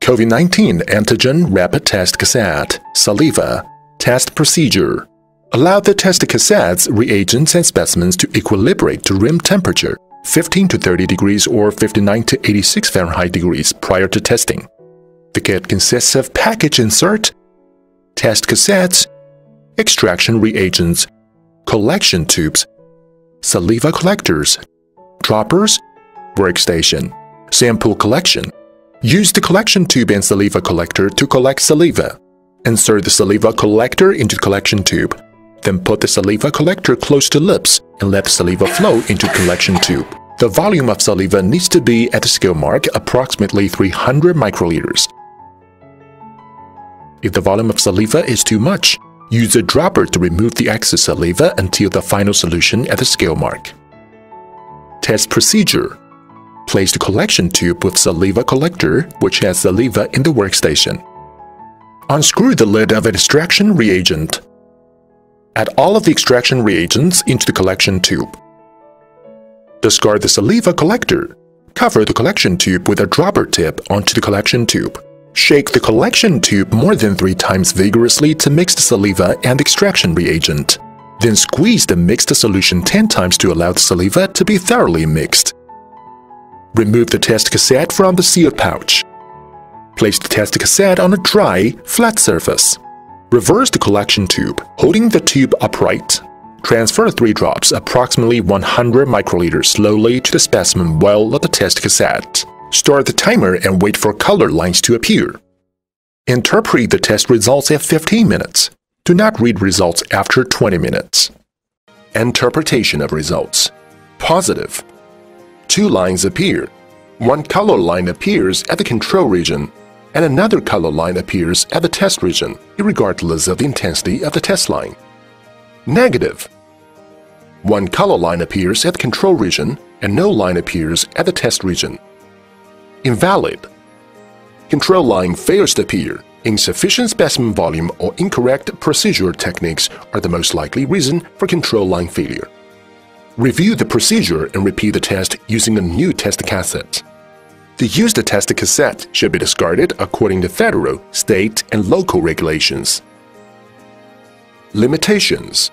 COVID-19 antigen rapid test cassette, saliva, test procedure. Allow the test cassettes, reagents, and specimens to equilibrate to room temperature, 15 to 30 degrees or 59 to 86 Fahrenheit degrees prior to testing. The kit consists of package insert, test cassettes, extraction reagents, collection tubes, saliva collectors, droppers, workstation, sample collection. Use the collection tube and saliva collector to collect saliva. Insert the saliva collector into the collection tube. Then put the saliva collector close to lips and let the saliva flow into the collection tube. The volume of saliva needs to be at the scale mark approximately 300 microliters. If the volume of saliva is too much, use a dropper to remove the excess saliva until the final solution at the scale mark. Test procedure. Place the collection tube with saliva collector, which has saliva in the workstation. Unscrew the lid of an extraction reagent. Add all of the extraction reagents into the collection tube. Discard the saliva collector. Cover the collection tube with a dropper tip onto the collection tube. Shake the collection tube more than 3 times vigorously to mix the saliva and the extraction reagent. Then squeeze the mixed solution 10 times to allow the saliva to be thoroughly mixed. Remove the test cassette from the sealed pouch. Place the test cassette on a dry, flat surface. Reverse the collection tube, holding the tube upright. Transfer 3 drops, approximately 100 microliters, slowly to the specimen well of the test cassette. Start the timer and wait for color lines to appear. Interpret the test results at 15 minutes. Do not read results after 20 minutes. Interpretation of results. Positive. 2 lines appear. 1 color line appears at the control region, and another color line appears at the test region, regardless of the intensity of the test line. Negative. 1 color line appears at the control region, and no line appears at the test region. Invalid. Control line fails to appear. Insufficient specimen volume or incorrect procedure techniques are the most likely reason for control line failure. Review the procedure and repeat the test using a new test cassette. The used test cassette should be discarded according to federal, state, and local regulations. Limitations.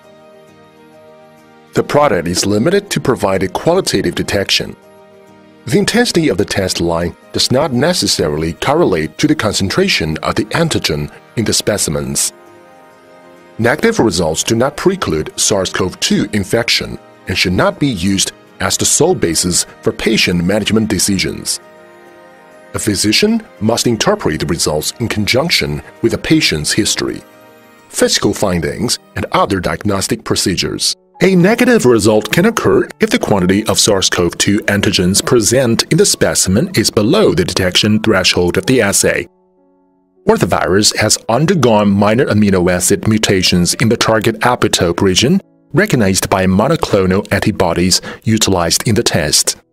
The product is limited to provide a qualitative detection. The intensity of the test line does not necessarily correlate to the concentration of the antigen in the specimens. Negative results do not preclude SARS-CoV-2 infection and should not be used as the sole basis for patient management decisions. A physician must interpret the results in conjunction with the patient's history, physical findings, and other diagnostic procedures. A negative result can occur if the quantity of SARS-CoV-2 antigens present in the specimen is below the detection threshold of the assay, or the virus has undergone minor amino acid mutations in the target epitope region recognized by monoclonal antibodies utilized in the test.